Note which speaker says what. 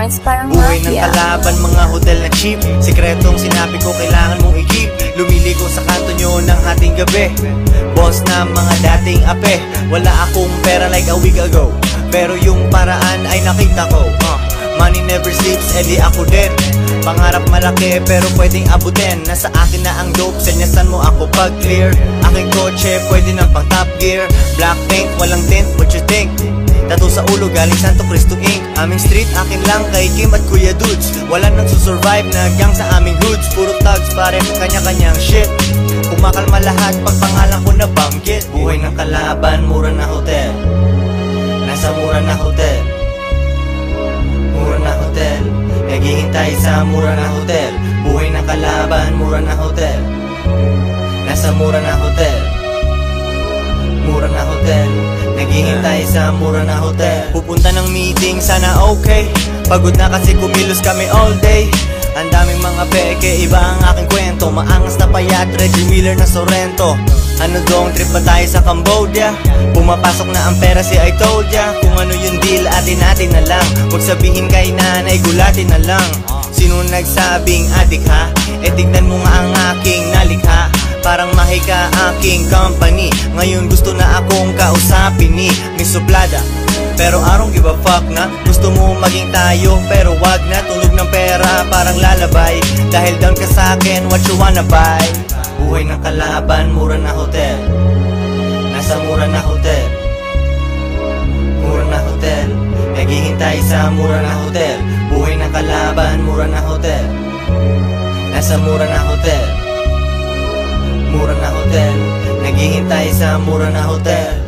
Speaker 1: points, parang
Speaker 2: buhay ng
Speaker 1: mafia.
Speaker 2: kalaban, mga hotel na cheap. Sikretong sinabi ko kailangan mong i-keep. Lumiligo sa kanto nyo ng ating gabi. Boss na mga dating ape. Wala akong pera like a week ago, pero yung paraan ay nakita ko. Money never sleeps, edi ako din. Pangarap malaki pero pwedeng abutin. Nasa akin na ang dope, senyasan mo ako pag clear. Aking kotse pwede ng pang top gear. Black paint, walang tint, what you think? Tattoo sa ulo galing Santo Cristo Inc. Aming street, akin lang kay Kim at Kuya Dudes. Wala nang susurvive na gang sa aming hoods. Puro thugs pare, kanya-kanyang shit. Kumakalma lahat pag pangalan ko na banggit. Buhay ng kalaban, mura na hotel. Nasa mura na hotel. Mura na hotel. Naghihintay sa mura na hotel. Buhay ng kalaban, mura na hotel. Nasa mura na hotel. Mura na hotel. Naghihintay sa mura na hotel. Pupunta ng meeting, sana okay. Pagod na kasi kumilos kami all day. Ang daming mga peke, iba ang aking kwento. Maangas na payat, Reggie Miller na Sorrento. Ano dong trip ba tayo sa Cambodia? Pumapasok na ang pera si I told ya. Kung ano yung deal, atin natin na lang. Huwag sabihin kay nanay, gulatin na lang. Sino nagsabing adik ha? E tignan mo nga ang aking nalikha. Parang mahika aking company. Ngayon gusto na akong kausapin ni Miss Suplada, pero I don't give a fuck na. Gusto mo maging tayo pero wag na. Tunog ng pera parang lalabay. Dahil down ka sa'kin, what you wanna buy? Buhay ng kalaban, mura na hotel. Nasa mura na hotel. Mura na hotel. Naghihintay sa mura na hotel. Buhay ng kalaban, mura na hotel. Nasa mura na hotel. Mura na hotel. Naghihintay sa mura na hotel.